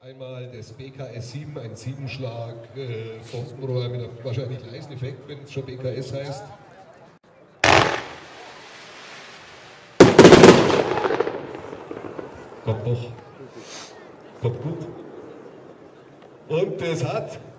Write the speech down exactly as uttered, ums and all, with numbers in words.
Einmal das B K S sieben, ein Siebenschlag äh, Bombenrohr mit einem wahrscheinlich leisen Effekt, wenn es schon B K S heißt. Kommt doch. Kommt gut. Und das hat